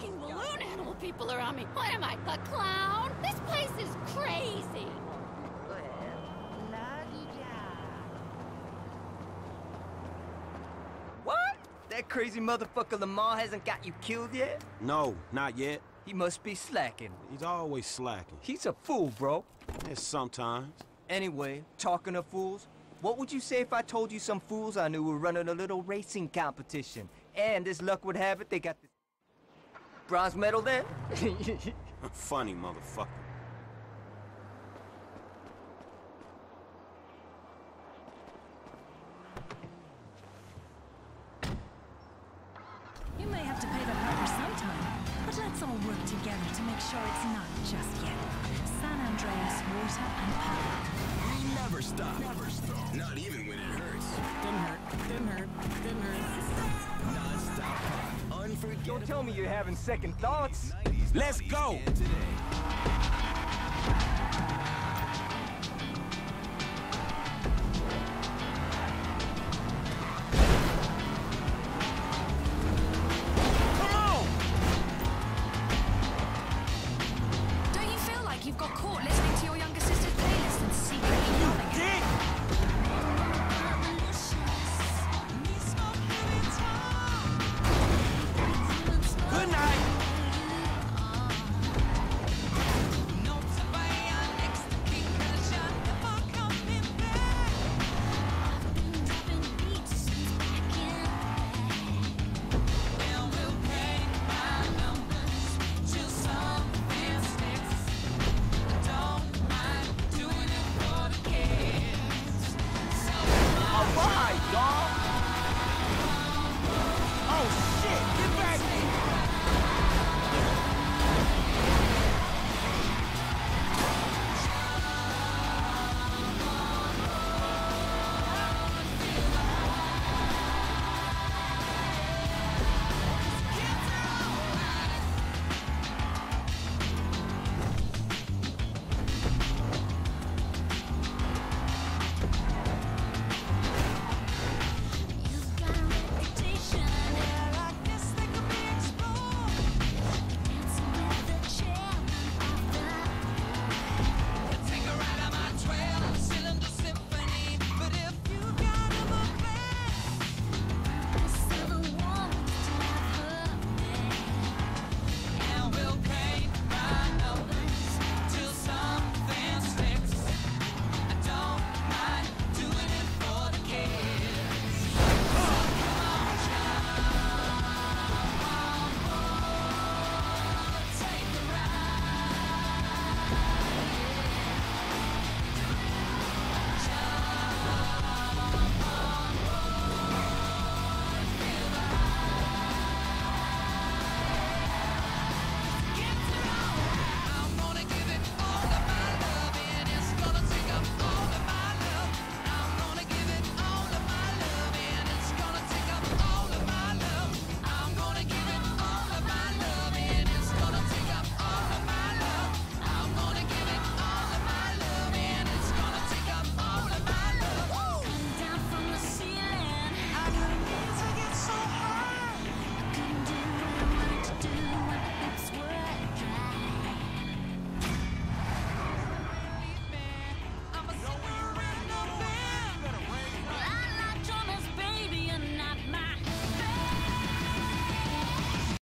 fucking balloon animal people around me. What am I, a clown? This place is crazy. What? That crazy motherfucker Lamar hasn't got you killed yet? No, not yet. He must be slacking. He's always slacking. He's a fool, bro. Yeah, sometimes. Anyway, talking of fools, what would you say if I told you some fools I knew were running a little racing competition? And as luck would have it, they got the bronze medal then? Funny motherfucker. You may have to pay the piper sometime, but let's all work together to make sure it's not just yet. San Andreas, water and power. We never stop. Never stop. Not even when it hurts. Didn't hurt. Didn't hurt. Didn't hurt. Non-stop pop. Unforgettable. Don't tell me you're having second thoughts. Let's go! Don't you feel like you've got caught listening to your younger sister's playlist and secretly yelling at her? Good night! Alright, dawg! Oh shit! Get back